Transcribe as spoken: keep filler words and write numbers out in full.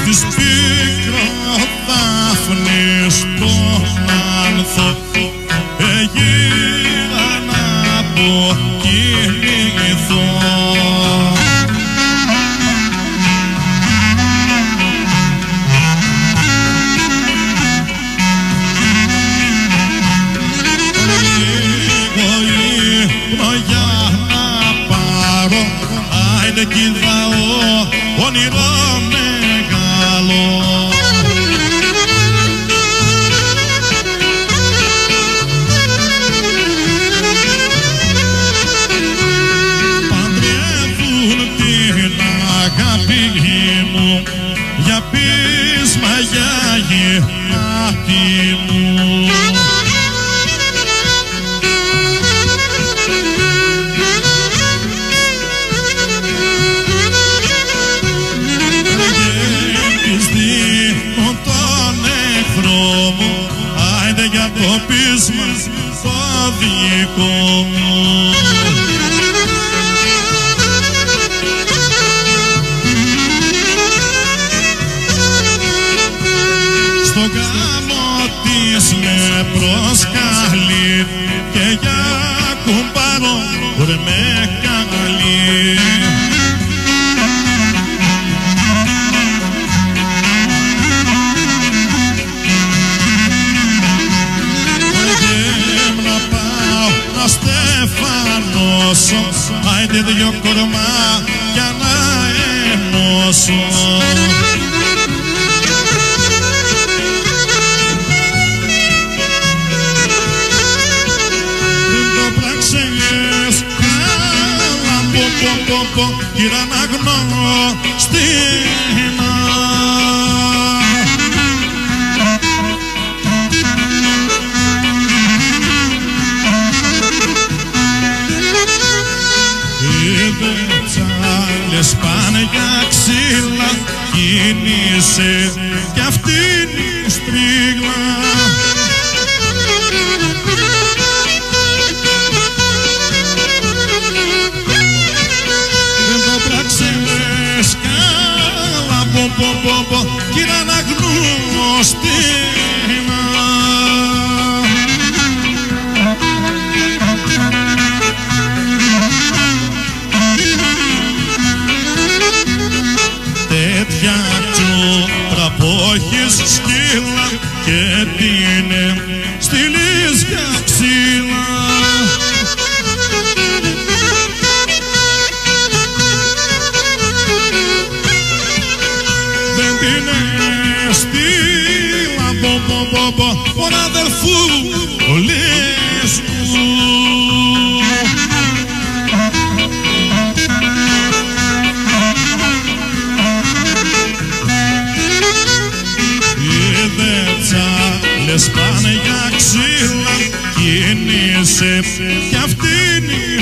της πικροδάφνης τον άνθο εγύρα να αποκοιμηθώ. Λίγο ύπνο για να πάρω, άιντε κοίταω όνειρο μεγάλο. Παντρεύουν την αγάπη μου για πείσμα για γυνάτη μου. Άιντε για το πείσμα το δικό μου. Στο γάμο της με προσκαλεί και για κουμπάρο βρε με καλεί. Να στεφανώσω, άιντε δυο κορμά για να ενώσω. Δεν το πράξες, καλά πω πω πω πω, κύρα να γνωστήνα. Τσάλες πάνε για ξύλα, κίνησε κι αυτήν η στρίγλα. Δεν το πράξες καλά πω πω πω πω, κύρα αναγνωστήνα. Τέτοια τσούπρα που έχεις σκύλα και τίνε στείλεις για ξύλα. Δεν την έστειλα πω πω πω πω τον αδερφού ολής μου. Τσάλες πάνε για ξύλα, κίνησε κι αυτήν η